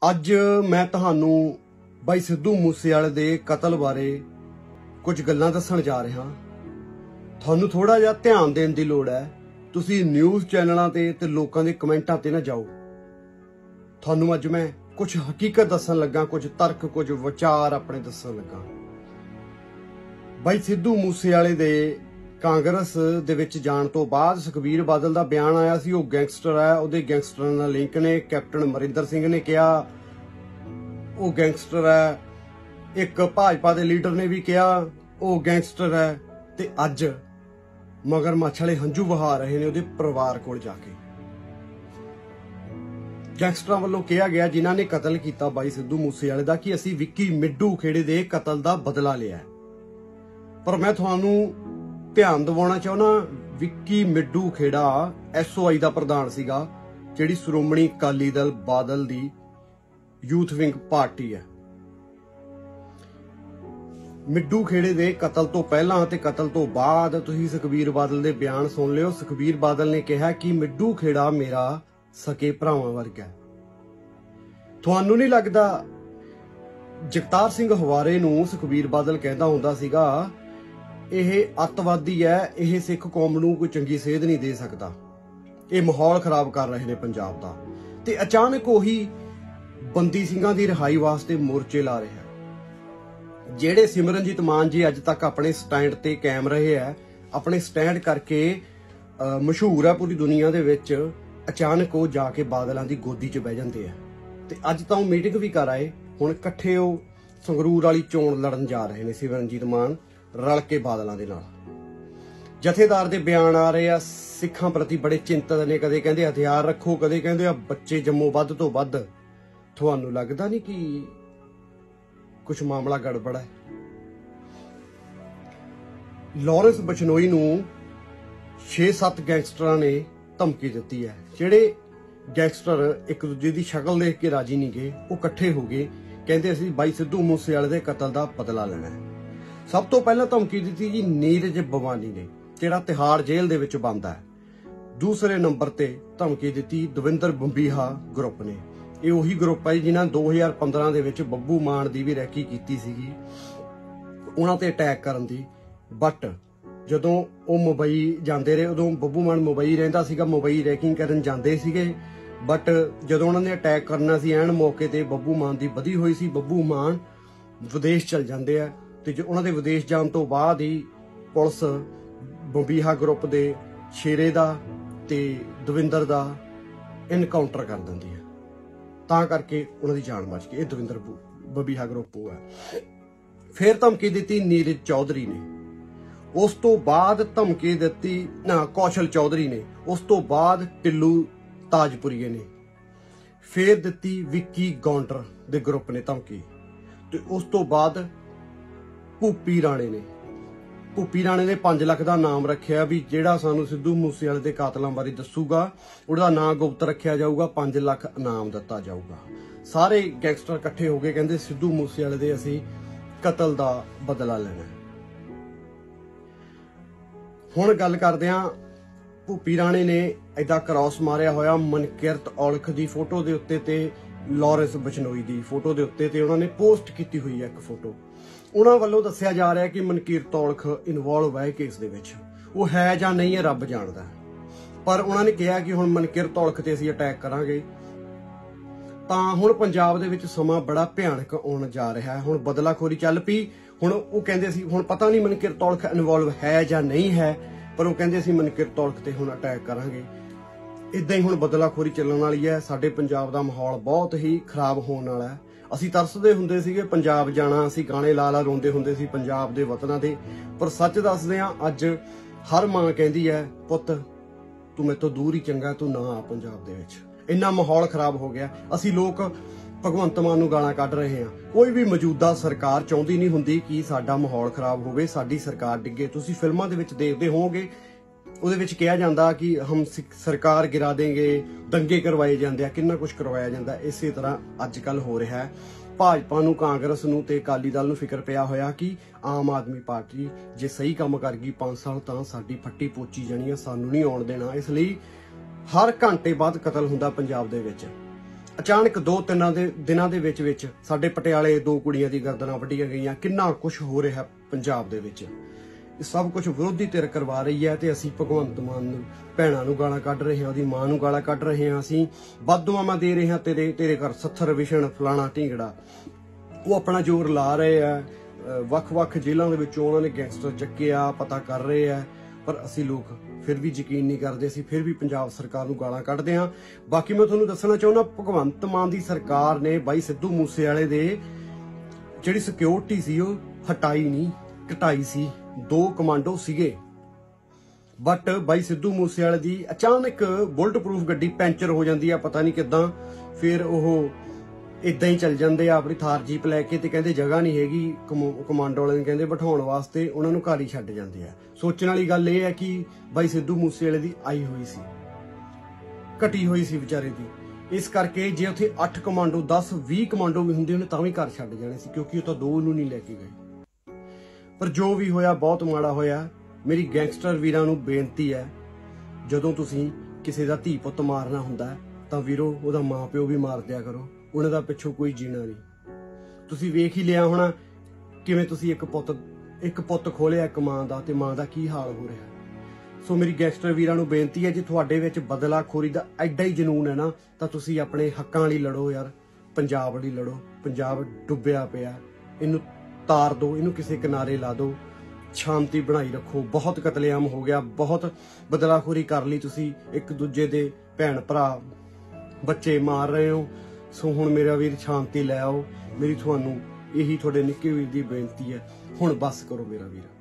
ਅੱਜ मैं ਤੁਹਾਨੂੰ ਬਾਈ ਸਿੱਧੂ ਮੂਸੇਵਾਲੇ ਦੇ ਕਤਲ ਬਾਰੇ ਕੁਝ ਗੱਲਾਂ ਦੱਸਣ ਜਾ ਰਿਹਾ। ਤੁਹਾਨੂੰ ਥੋੜਾ ਜਿਹਾ ਧਿਆਨ ਦੇਣ ਦੀ ਲੋੜ ਹੈ। ਤੁਸੀਂ ਨਿਊਜ਼ ਚੈਨਲਾਂ ਤੇ ਲੋਕਾਂ ਦੇ ਕਮੈਂਟਾਂ ਤੇ ਨਾ ਜਾਓ। ਤੁਹਾਨੂੰ ਅੱਜ ਮੈਂ ਕੁਝ ਹਕੀਕਤ ਦੱਸਣ ਲੱਗਾ, ਕੁਝ ਤਰਕ, ਕੁਝ ਵਿਚਾਰ ਆਪਣੇ ਦੱਸਣ ਲੱਗਾ। ਬਾਈ ਸਿੱਧੂ ਮੂਸੇਵਾਲੇ ਦੇ ਕਾਂਗਰਸ ਦੇ ਵਿੱਚ ਜਾਣ ਤੋਂ ਬਾਅਦ ਸੁਖਬੀਰ ਬਾਦਲ ਦਾ ਬਿਆਨ ਆਇਆ ਸੀ, ਉਹ ਗੈਂਗਸਟਰ ਹੈ, ਉਹਦੇ ਗੈਂਗਸਟਰਾਂ ਨਾਲ ਲਿੰਕ ਨੇ। ਕੈਪਟਨ ਅਮਰਿੰਦਰ ਸਿੰਘ ਨੇ ਕਿਹਾ ਉਹ ਗੈਂਗਸਟਰ ਹੈ, ਇੱਕ ਭਾਜਪਾ ਦੇ ਲੀਡਰ ਨੇ ਵੀ ਕਿਹਾ ਉਹ ਗੈਂਗਸਟਰ ਹੈ। ਤੇ ਅੱਜ ਮਗਰਮੱਛ ਵਾਲੇ ਹੰਝੂ ਵਹਾ ਰਹੇ ਨੇ ਉਹਦੇ ਪਰਿਵਾਰ ਕੋਲ ਜਾ ਕੇ। ਗੈਂਗਸਟਰਾਂ ਵੱਲੋਂ ਕਿਹਾ ਗਿਆ ਜਿਨ੍ਹਾਂ ਨੇ ਕਤਲ ਕੀਤਾ ਬਾਈ ਸਿੱਧੂ ਮੂਸੇਵਾਲੇ ਦਾ ਕਿ ਅਸੀਂ ਵਿੱਕੀ ਮਿੱਡੂ ਖੇੜੇ ਦੇ ਕਤਲ ਦਾ ਬਦਲਾ ਲਿਆ। ਪਰ ਮੈਂ ਤੁਹਾਨੂੰ ਧਿਆਨ ਦਿਵਾਉਣਾ ਚਾਹੁੰਦਾ, ਵਿੱਕੀ ਮਿੱਡੂ ਖੇੜਾ SOI ਦਾ ਪ੍ਰਧਾਨ ਸੀਗਾ, ਜਿਹੜੀ ਸ਼੍ਰੋਮਣੀ ਅਕਾਲੀ ਦਲ ਬਾਦਲ ਦੀ ਯੂਥ ਵਿੰਗ ਪਾਰਟੀ ਹੈ। ਮਿੱਡੂ ਖੇੜੇ ਦੇ ਕਤਲ ਤੋਂ ਪਹਿਲਾਂ ਤੇ ਕਤਲ ਤੋਂ ਬਾਅਦ ਤੁਸੀਂ ਸੁਖਬੀਰ ਬਾਦਲ ਦੇ ਬਿਆਨ ਸੁਣ ਲਿਓ। ਸੁਖਬੀਰ ਬਾਦਲ ਨੇ ਕਿਹਾ ਕਿ ਮਿੱਡੂ ਖੇੜਾ ਮੇਰਾ ਸਕੇ ਭਰਾਵਾਂ ਵਰਗਾ। ਤੁਹਾਨੂੰ ਨਹੀਂ ਲੱਗਦਾ ਜਗਤਾਰ ਸਿੰਘ ਹਵਾਰੇ ਨੂੰ ਸੁਖਬੀਰ ਬਾਦਲ ਕਹਿੰਦਾ ਹੁੰਦਾ ਸੀਗਾ ਇਹ ਅੱਤਵਾਦੀ ਹੈ, ਇਹ ਸਿੱਖ ਕੌਮ ਨੂੰ ਕੋਈ ਚੰਗੀ ਸੇਧ ਨਹੀਂ ਦੇ ਸਕਦਾ, ਇਹ ਮਾਹੌਲ ਖਰਾਬ ਕਰ ਰਹੇ ਨੇ ਪੰਜਾਬ ਦਾ। ਤੇ ਅਚਾਨਕ ਉਹੀ ਬੰਦੀ ਸਿੰਘਾਂ ਦੀ ਰਿਹਾਈ ਵਾਸਤੇ ਮੋਰਚੇ ਲਾ ਰਿਹਾ। ਜਿਹੜੇ ਸਿਮਰਨਜੀਤ ਮਾਨ ਜੀ ਅੱਜ ਤੱਕ ਆਪਣੇ ਸਟੈਂਡ ਤੇ ਕਾਇਮ ਰਹੇ ਆ, ਆਪਣੇ ਸਟੈਂਡ ਕਰਕੇ ਮਸ਼ਹੂਰ ਆ ਪੂਰੀ ਦੁਨੀਆ ਦੇ ਵਿੱਚ, ਅਚਾਨਕ ਉਹ ਜਾ ਕੇ ਬਾਦਲਾਂ ਦੀ ਗੋਦੀ 'ਚ ਬਹਿ ਜਾਂਦੇ ਆ। ਤੇ ਅੱਜ ਤਾਂ ਉਹ ਮੀਟਿੰਗ ਵੀ ਕਰ ਆਏ, ਹੁਣ ਇਕੱਠੇ ਉਹ ਸੰਗਰੂਰ ਵਾਲੀ ਚੋਣ ਲੜਨ ਜਾ ਰਹੇ ਨੇ ਸਿਮਰਨਜੀਤ ਮਾਨ ਰਲ ਕੇ ਬਾਦਲਾਂ ਦੇ ਨਾਲ। ਜਥੇਦਾਰ ਦੇ ਬਿਆਨ ਆ ਰਹੇ ਆ ਸਿੱਖਾਂ ਪ੍ਰਤੀ ਬੜੇ ਚਿੰਤਤ ਨੇ, ਕਦੇ ਕਹਿੰਦੇ ਹਥਿਆਰ ਰੱਖੋ, ਕਦੇ ਕਹਿੰਦੇ ਆ ਬੱਚੇ ਜੰਮੋ ਵੱਧ ਤੋਂ ਵੱਧ। ਤੁਹਾਨੂੰ ਲੱਗਦਾ ਨਹੀਂ ਕਿ ਕੁਝ ਮਾਮਲਾ ਗੜਬੜ ਹੈ? ਲਾਰੈਂਸ ਬਿਸ਼ਨੋਈ ਨੂੰ 6-7 ਗੈਂਗਸਟਰਾਂ ਨੇ ਧਮਕੀ ਦਿੱਤੀ ਹੈ। ਜਿਹੜੇ ਗੈਂਗਸਟਰ ਇੱਕ ਦੂਜੇ ਦੀ ਸ਼ਕਲ ਦੇਖ ਕੇ ਰਾਜੀ ਨਹੀਂ ਗਏ, ਉਹ ਇਕੱਠੇ ਹੋ ਗਏ, ਕਹਿੰਦੇ ਅਸੀਂ ਬਾਈ ਸਿੱਧੂ ਮੂਸੇਵਾਲੇ ਦੇ ਕਤਲ ਦਾ ਬਦਲਾ ਲੈਣਾ ਹੈ। ਸਭ ਤੋਂ ਪਹਿਲਾਂ ਧਮਕੀ ਦਿੱਤੀ ਜੀ ਨੀਰਜ ਬਵਾਨੀ ਨੇ, ਜਿਹੜਾ ਤਿਹਾੜ ਜੇਲ੍ਹ ਦੇ ਵਿੱਚ ਬੰਦ ਹੈ। ਦੂਸਰੇ ਨੰਬਰ ਤੇ ਧਮਕੀ ਦਿੱਤੀ ਦਵਿੰਦਰ ਬੰਬੀਹਾ ਗਰੁੱਪ ਨੇ। ਇਹ ਉਹੀ ਗਰੁੱਪ ਹੈ ਜਿਨ੍ਹਾਂ 2015 ਦੇ ਵਿੱਚ ਬੱਬੂ ਮਾਨ ਦੀ ਵੀ ਰੈਕੀ ਕੀਤੀ ਸੀਗੀ, ਉਹਨਾਂ ਤੇ ਅਟੈਕ ਕਰਨ ਦੀ। ਬਟ ਜਦੋਂ ਉਹ ਮੁੰਬਈ ਜਾਂਦੇ ਰਹੇ, ਉਦੋਂ ਬੱਬੂ ਮਾਨ ਮੁੰਬਈ ਰਹਿੰਦਾ ਸੀਗਾ, ਮੁੰਬਈ ਰੈਕਿੰਗ ਕਰਨ ਜਾਂਦੇ ਸੀਗੇ। ਬਟ ਜਦੋਂ ਉਹਨਾਂ ਨੇ ਅਟੈਕ ਕਰਨਾ ਸੀ, ਐਨ ਮੌਕੇ ਤੇ ਬੱਬੂ ਮਾਨ ਦੀ ਵਧੀ ਹੋਈ ਸੀ, ਬੱਬੂ ਮਾਨ ਵਿਦੇਸ਼ ਚਲ ਜਾਂਦੇ ਆ। ਤੇ ਉਹਨਾਂ ਦੇ ਵਿਦੇਸ਼ ਜਾਣ ਤੋਂ ਬਾਅਦ ਹੀ ਪੁਲਿਸ ਬੰਬੀਹਾ ਗਰੁੱਪ ਦੇ ਸ਼ੇਰੇ ਦਾ ਤੇ ਦਵਿੰਦਰ ਦਾ ਇਨਕਾਊਂਟਰ ਕਰ ਦਿੰਦੀ ਹੈ, ਤਾਂ ਕਰਕੇ ਉਹਨਾਂ ਦੀ ਜਾਨ ਬਚ ਗਈ। ਇਹ ਦਵਿੰਦਰ ਬੰਬੀਹਾ ਗਰੁੱਪ ਉਹ ਹੈ। ਫਿਰ ਧਮਕੀ ਦਿੱਤੀ ਨੀਰਜ ਚੌਧਰੀ ਨੇ, ਉਸ ਤੋਂ ਬਾਅਦ ਧਮਕੀ ਦਿੱਤੀ ਕੌਸ਼ਲ ਚੌਧਰੀ ਨੇ, ਉਸ ਤੋਂ ਬਾਅਦ ਟਿੱਲੂ ਤਾਜਪੁਰੀਏ ਨੇ, ਫਿਰ ਦਿੱਤੀ ਵਿੱਕੀ ਗੌਂਡਰ ਦੇ ਗਰੁੱਪ ਨੇ ਧਮਕੀ, ਤੇ ਉਸ ਤੋਂ ਬਾਅਦ ਭੂਪੀ ਰਾਣੇ ਨੇ। ਭੂਪੀ ਰਾਣੇ ਨੇ 5 ਲੱਖ ਦਾ ਨਾਮ ਰੱਖਿਆ ਵੀ ਜਿਹੜਾ ਸਾਨੂੰ ਸਿੱਧੂ ਮੂਸੇਵਾਲੇ ਦੇ ਕਾਤਲਾਂ ਬਾਰੇ ਦੱਸੂਗਾ ਉਹਦਾ ਨਾਂ ਗੁਪਤ ਰੱਖਿਆ ਜਾਊਗਾ, 5 ਲੱਖ ਇਨਾਮ ਦਿੱਤਾ ਜਾਊਗਾ। ਸਾਰੇ ਗੈਂਗਸਟਰ ਇਕੱਠੇ ਹੋ ਗਏ, ਕਹਿੰਦੇ ਸਿੱਧੂ ਮੂਸੇਵਾਲੇ ਦੇ ਅਸੀਂ ਕਤਲ ਦਾ ਬਦਲਾ ਲੈਣਾ। ਹੁਣ ਗੱਲ ਕਰਦੇ ਹਾਂ, ਭੂਪੀ ਰਾਣੇ ਨੇ ਏਦਾਂ ਕ੍ਰਾਸ ਮਾਰਿਆ ਹੋਇਆ ਮਨਕਿਰਤ ਔਲਖ ਦੀ ਫੋਟੋ ਦੇ ਉੱਤੇ ਤੇ ਲਾਰੈਂਸ ਬਿਸ਼ਨੋਈ ਦੀ ਫੋਟੋ ਦੇ ਉੱਤੇ, ਤੇ ਉਹਨਾਂ ਨੇ ਪੋਸਟ ਕੀਤੀ ਹੋਈ ਹੈ ਇੱਕ ਫੋਟੋ। ਉਹਨਾਂ ਵੱਲੋਂ ਦੱਸਿਆ ਜਾ ਰਿਹਾ ਕਿ ਮਨਕਿਰਤ ਔਲਖ ਇਨਵੋਲਵ ਹੈ ਕੇਸ ਦੇ ਵਿੱਚ। ਉਹ ਹੈ ਜਾਂ ਨਹੀਂ ਹੈ ਰੱਬ ਜਾਣਦਾ, ਪਰ ਉਹਨਾਂ ਨੇ ਕਿਹਾ ਕਿ ਹੁਣ ਮਨਕਿਰਤ ਔਲਖ ਤੇ ਅਸੀਂ ਅਟੈਕ ਕਰਾਂਗੇ। ਤਾਂ ਹੁਣ ਪੰਜਾਬ ਦੇ ਵਿੱਚ ਸਮਾਂ ਬੜਾ ਭਿਆਨਕ ਆਉਣ ਜਾ ਰਿਹਾ ਹੈ। ਹੁਣ ਬਦਲਾਖੋਰੀ ਚੱਲ ਪਈ। ਹੁਣ ਉਹ ਕਹਿੰਦੇ ਸੀ, ਹੁਣ ਪਤਾ ਨਹੀਂ ਮਨਕਿਰਤ ਔਲਖ ਇਨਵੋਲਵ ਹੈ ਜਾਂ ਨਹੀਂ ਹੈ, ਪਰ ਉਹ ਕਹਿੰਦੇ ਸੀ ਮਨਕਿਰਤ ਔਲਖ ਤੇ ਹੁਣ ਅਟੈਕ ਕਰਾਂਗੇ। ਇਦਾਂ ਹੀ ਹੁਣ ਬਦਲਾਖੋਰੀ ਚੱਲਣ ਵਾਲੀ ਹੈ। ਸਾਡੇ ਪੰਜਾਬ ਦਾ ਮਾਹੌਲ ਬਹੁਤ ਹੀ ਖਰਾਬ ਹੋਣ ਵਾਲਾ ਹੈ। ਅਸੀਂ ਤਰਸਦੇ ਹੁੰਦੇ ਸੀਗੇ ਪੰਜਾਬ ਜਾਣਾ, ਅਸੀਂ ਗਾਣੇ ਲਾ ਲਾ ਰੋਂਦੇ ਹੁੰਦੇ ਸੀ ਪੰਜਾਬ ਦੇ ਵਤਨਾਂ ਦੇ, ਪਰ ਸੱਚ ਦੱਸਦੇ ਆ ਅੱਜ ਹਰ ਮਾਂ ਕਹਿੰਦੀ ਹੈ ਪੁੱਤ ਤੂੰ ਮੇਰੇ ਤੋਂ ਦੂਰ ਹੀ ਚੰਗਾ, ਤੂੰ ਨਾ ਆ ਪੰਜਾਬ ਦੇ ਵਿੱਚ। ਇੰਨਾ ਮਾਹੌਲ ਖਰਾਬ ਹੋ ਗਿਆ। ਅਸੀਂ ਲੋਕ ਭਗਵੰਤ ਮਾਨ ਨੂੰ ਗਾਲਾਂ ਕੱਢ ਰਹੇ ਹਾਂ। ਕੋਈ ਵੀ ਮੌਜੂਦਾ ਸਰਕਾਰ ਚਾਹੁੰਦੀ ਨਹੀਂ ਹੁੰਦੀ ਕਿ ਸਾਡਾ ਮਾਹੌਲ ਖਰਾਬ ਹੋਵੇ, ਸਾਡੀ ਸਰਕਾਰ ਡਿੱਗੇ। ਤੁਸੀਂ ਫਿਲਮਾਂ ਦੇ ਵਿੱਚ ਦੇਖਦੇ ਹੋਵੋਗੇ, ਉਹਦੇ ਵਿੱਚ ਕਿਹਾ ਜਾਂਦਾ ਕਿ ਹਮ ਸਰਕਾਰ ਗਿਰਾ ਦੇਂਗੇ, ਦੰਗੇ ਕਰਵਾਏ ਜਾਂਦੇ ਆ, ਕਿੰਨਾ ਕੁਝ ਕਰਵਾਇਆ ਜਾਂਦਾ। ਇਸੇ ਤਰ੍ਹਾਂ ਅੱਜ ਕੱਲ ਹੋ ਰਿਹਾ ਹੈ। ਭਾਜਪਾ ਨੂੰ, ਕਾਂਗਰਸ ਨੂੰ ਤੇ ਅਕਾਲੀ ਦਲ ਨੂੰ ਫਿਕਰ ਪਿਆ ਹੋਇਆ ਕਿ ਆਮ ਆਦਮੀ ਪਾਰਟੀ ਜੇ ਸਹੀ ਕੰਮ ਕਰ ਗਈ 5 ਸਾਲ ਤਾਂ ਸਾਡੀ ਫੱਟੀ ਪੋਚੀ ਜਾਣੀ ਆ, ਸਾਨੂੰ ਨਹੀਂ ਆਉਣ ਦੇਣਾ। ਇਸ ਲਈ ਹਰ ਘੰਟੇ ਬਾਅਦ ਕਤਲ ਹੁੰਦਾ ਪੰਜਾਬ ਦੇ ਵਿੱਚ। ਅਚਾਨਕ 2-3 ਦਿਨਾਂ ਦੇ ਵਿੱਚ ਸਾਡੇ ਪਟਿਆਲੇ 2 ਕੁੜੀਆਂ ਦੀ ਗਰਦਨਾਂ ਵੱਢੀਆਂ ਗਈਆਂ। ਕਿੰਨਾ ਕੁਝ ਹੋ ਰਿਹਾ ਪੰਜਾਬ ਦੇ ਵਿੱਚ। ਇਹ ਸਭ ਕੁਝ ਵਿਰੋਧੀ ਧਿਰ ਕਰਵਾ ਰਹੀ ਹੈ ਤੇ ਅਸੀਂ ਭਗਵੰਤ ਮਾਨ ਨੂੰ, ਭੈਣਾਂ ਨੂੰ ਗਾਲਾਂ ਕੱਢ ਰਹੇ ਹਾਂ, ਉਹਦੀ ਮਾਂ ਨੂੰ ਗਾਲਾਂ ਕੱਢ ਰਹੇ ਹਾਂ। ਅਸੀਂ ਬਦਦੁਆਵਾਂ ਦੇ ਰਹੇ ਹਾਂ, ਤੇਰੇ ਘਰ ਸੱਥਰ ਵਿਛਣ ਫਲਾਣਾ ਢੀਂਗੜਾ। ਉਹ ਆਪਣਾ ਜ਼ੋਰ ਲਾ ਰਹੇ ਆ। ਵੱਖ-ਵੱਖ ਜੇਲ੍ਹਾਂ ਦੇ ਵਿੱਚੋਂ ਉਹਨਾਂ ਨੇ ਗੈਂਗਸਟਰ ਚੱਕਿਆ, ਪਤਾ ਕਰ ਰਹੇ ਆ। ਪਰ ਅਸੀਂ ਲੋਕ ਫਿਰ ਵੀ ਯਕੀਨ ਨਹੀਂ ਕਰਦੇ। ਅਸੀਂ ਫਿਰ ਵੀ ਪੰਜਾਬ ਸਰਕਾਰ ਨੂੰ ਗਾਲਾਂ ਕੱਢਦੇ ਹਾਂ। ਬਾਕੀ ਮੈਂ ਤੁਹਾਨੂੰ ਦੱਸਣਾ ਚਾਹੁੰਦਾ, ਭਗਵੰਤ ਮਾਨ ਦੀ ਸਰਕਾਰ ਨੇ ਬਾਈ ਸਿੱਧੂ ਮੂਸੇਵਾਲੇ ਦੇ ਜਿਹੜੀ ਸਿਕਿਉਰਿਟੀ ਸੀ ਉਹ ਹਟਾਈ ਨਹੀਂ, ਘਟਾਈ ਸੀ। 2 ਕਮਾਂਡੋ ਸੀਗੇ, ਬਟ ਬਾਈ ਸਿੱਧੂ ਮੂਸੇਵਾਲੇ ਦੀ ਅਚਾਨਕ ਬੁਲਟ ਪ੍ਰੂਫ ਗੱਡੀ ਪੈਂਚਰ ਹੋ ਜਾਂਦੀ ਆ, ਪਤਾ ਨਹੀਂ ਕਿੱਦਾਂ। ਫਿਰ ਉਹ ਇਦਾਂ ਹੀ ਚੱਲ ਜਾਂਦੇ ਆ ਆਪਣੀ ਥਾਰ ਜੀਪ ਲੈ ਕੇ ਤੇ ਕਹਿੰਦੇ ਜਗ੍ਹਾ ਨਹੀਂ ਹੈਗੀ ਕਮਾਂਡੋ ਵਾਲੇ ਨੂੰ ਕਹਿੰਦੇ ਬਿਠਾਉਣ ਵਾਸਤੇ, ਉਹਨਾਂ ਨੂੰ ਘਰ ਹੀ ਛੱਡ ਜਾਂਦੇ ਆ। ਸੋਚਣ ਵਾਲੀ ਗੱਲ ਇਹ ਹੈ ਕਿ ਬਾਈ ਸਿੱਧੂ ਮੂਸੇਵਾਲੇ ਦੀ ਆਈ ਹੋਈ ਸੀ, ਘਟੀ ਹੋਈ ਸੀ ਵਿਚਾਰੇ ਦੀ। ਇਸ ਕਰਕੇ ਜੇ ਉੱਥੇ 8 ਕਮਾਂਡੋ 10-20 ਕਮਾਂਡੋ ਵੀ ਹੁੰਦੇ ਉਹਨੇ ਤਾਂ ਵੀ ਘਰ ਛੱਡ ਜਾਣੇ ਸੀ, ਕਿਉਂਕਿ ਉਹ ਤਾਂ 2 ਨੂੰ ਨਹੀਂ ਲੈ ਕੇ ਗਏ। ਪਰ ਜੋ ਵੀ ਹੋਇਆ ਬਹੁਤ ਮਾੜਾ ਹੋਇਆ। ਮੇਰੀ ਗੈਂਗਸਟਰ ਵੀਰਾਂ ਨੂੰ ਬੇਨਤੀ ਹੈ, ਜਦੋਂ ਤੁਸੀਂ ਕਿਸੇ ਦਾ ਧੀ ਪੁੱਤ ਮਾਰਨਾ ਹੁੰਦਾ ਤਾਂ ਵੀਰੋ ਉਹਦਾ ਮਾਂ ਪਿਓ ਵੀ ਮਾਰ ਦਿਆ ਕਰੋ, ਉਹਨਾਂ ਦਾ ਪਿੱਛੋਂ ਕੋਈ ਜੀਣਾ ਨਹੀਂ। ਤੁਸੀਂ ਵੇਖ ਹੀ ਲਿਆ ਹੋਣਾ ਕਿਵੇਂ ਤੁਸੀਂ ਇੱਕ ਪੁੱਤ ਖੋਲਿਆ ਇੱਕ ਮਾਂ ਦਾ, ਤੇ ਮਾਂ ਦਾ ਕੀ ਹਾਲ ਹੋ ਰਿਹਾ। ਸੋ ਮੇਰੀ ਗੈਂਗਸਟਰ ਵੀਰਾਂ ਨੂੰ ਬੇਨਤੀ ਹੈ, ਜੇ ਤੁਹਾਡੇ ਵਿੱਚ ਬਦਲਾਖੋਰੀ ਦਾ ਐਡਾ ਹੀ ਜਨੂਨ ਹੈ ਨਾ, ਤਾਂ ਤੁਸੀਂ ਆਪਣੇ ਹੱਕਾਂ ਲਈ ਲੜੋ ਯਾਰ, ਪੰਜਾਬ ਲਈ ਲੜੋ। ਪੰਜਾਬ ਡੁੱਬਿਆ ਪਿਆ, ਇਹਨੂੰ ਤਾਰ ਦਿਓ, ਇਹਨੂੰ ਕਿਸੇ ਕਿਨਾਰੇ ਲਾ ਦਿਓ, ਸ਼ਾਂਤੀ ਬਣਾਈ ਰੱਖੋ। ਬਹੁਤ ਕਤਲੇਆਮ ਹੋ ਗਿਆ, ਬਹੁਤ ਬਦਲਾਖੋਰੀ ਕਰ ਲਈ ਤੁਸੀਂ, ਇੱਕ ਦੂਜੇ ਦੇ ਭੈਣ ਭਰਾ ਬੱਚੇ ਮਾਰ ਰਹੇ ਹੋ। ਸੋ ਹੁਣ ਮੇਰਾ ਵੀਰ ਸ਼ਾਂਤੀ ਲੈ ਆਓ। ਮੇਰੀ ਤੁਹਾਨੂੰ ਇਹੀ ਤੁਹਾਡੇ ਨਿੱਕੇ ਵੀਰ ਦੀ ਬੇਨਤੀ ਹੈ, ਹੁਣ ਬਸ ਕਰੋ ਮੇਰਾ ਵੀਰ।